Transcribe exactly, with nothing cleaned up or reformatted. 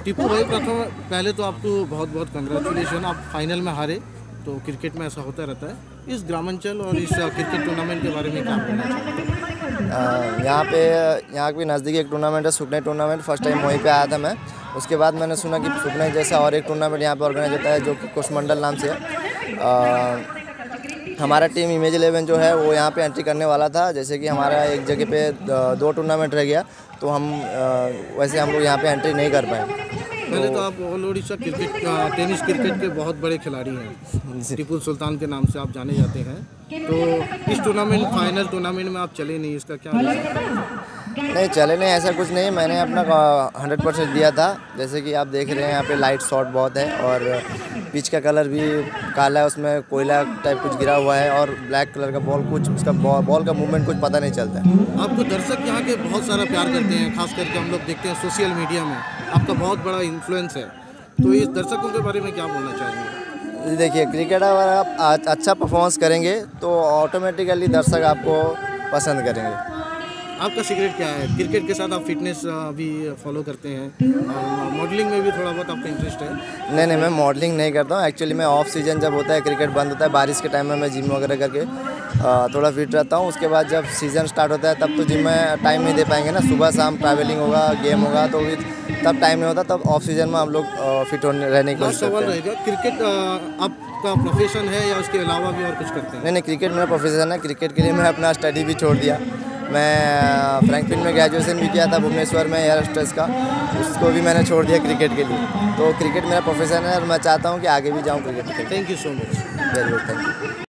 टीपू भाई, प्रथम पहले तो आपको बहुत बहुत कंग्रेचुलेशन, आप फाइनल में हारे। तो क्रिकेट में ऐसा होता रहता है। इस ग्रामांचल और इस क्रिकेट टूर्नामेंट के बारे में क्या बोलना चाहते हैं? यहाँ पे यहाँ भी नज़दीक एक टूर्नामेंट है, सुखने टूर्नामेंट। फर्स्ट टाइम वहीं पे आया था मैं। उसके बाद मैंने सुना कि सुखने जैसा और एक टूर्नामेंट यहाँ पे ऑर्गेनाइज होता है जो कि कोषमंडल नाम से है। हमारा टीम इमेज इलेवन जो है वो यहाँ पे एंट्री करने वाला था। जैसे कि हमारा एक जगह पे दो टूर्नामेंट रह गया, तो हम वैसे हम लोग यहाँ पे एंट्री नहीं कर पाए। पहले तो आप all Odisha cricket tennis cricket के बहुत बड़े खिलाड़ी हैं, टीपू सुल्तान के नाम से आप जाने जाते हैं। तो इस टूर्नामेंट फाइनल टूर्नामेंट में आप चले नहीं, इसका क्या रीज़न? नहीं चले नहीं, ऐसा कुछ नहीं। मैंने अपना हंड्रेड परसेंट दिया था। जैसे कि आप देख रहे हैं यहाँ पे लाइट शॉट बहुत है और पिच का कलर भी काला है, उसमें कोयला टाइप कुछ गिरा हुआ है और ब्लैक कलर का बॉल, कुछ उसका बॉल का मूवमेंट कुछ पता नहीं चलता है। आपको दर्शक यहाँ के बहुत सारा प्यार करते हैं, खास करके हम लोग देखते हैं सोशल मीडिया में आपका बहुत बड़ा इन्फ्लुएंस है। तो इस दर्शकों के बारे में क्या बोलना चाहेंगे? देखिए, क्रिकेट अगर आप अच्छा परफॉर्मेंस करेंगे तो ऑटोमेटिकली दर्शक आपको पसंद करेंगे। आपका सीक्रेट क्या है? क्रिकेट के साथ आप फिटनेस भी फॉलो करते हैं और मॉडलिंग में भी थोड़ा बहुत आपका इंटरेस्ट है? नहीं नहीं, मैं मॉडलिंग नहीं करता हूँ। एक्चुअली मैं ऑफ सीजन जब होता है, क्रिकेट बंद होता है, बारिश के टाइम में मैं जिम वगैरह करके थोड़ा फिट रहता हूँ। उसके बाद जब सीज़न स्टार्ट होता है तब तो जिम में टाइम नहीं दे पाएंगे ना। सुबह शाम ट्रैवलिंग होगा, गेम होगा, तो तब टाइम नहीं होता। तब ऑफ सीजन में हम लोग फिट होने रहने की कोशिश करते हैं। क्रिकेट आपका प्रोफेशन है या उसके अलावा भी और कुछ करते हैं? नहीं नहीं, क्रिकेट मेरा प्रोफेशन है। क्रिकेट के लिए मैं अपना स्टडी भी छोड़ दिया। मैं फ्रैंकफिन में ग्रेजुएशन भी किया था भुवनेश्वर में एयर होस्टेस का, उसको भी मैंने छोड़ दिया क्रिकेट के लिए। तो क्रिकेट मेरा प्रोफेशन है और मैं चाहता हूँ कि आगे भी जाऊँ क्रिकेट के लिए। Thank you so much. Very good, thank you.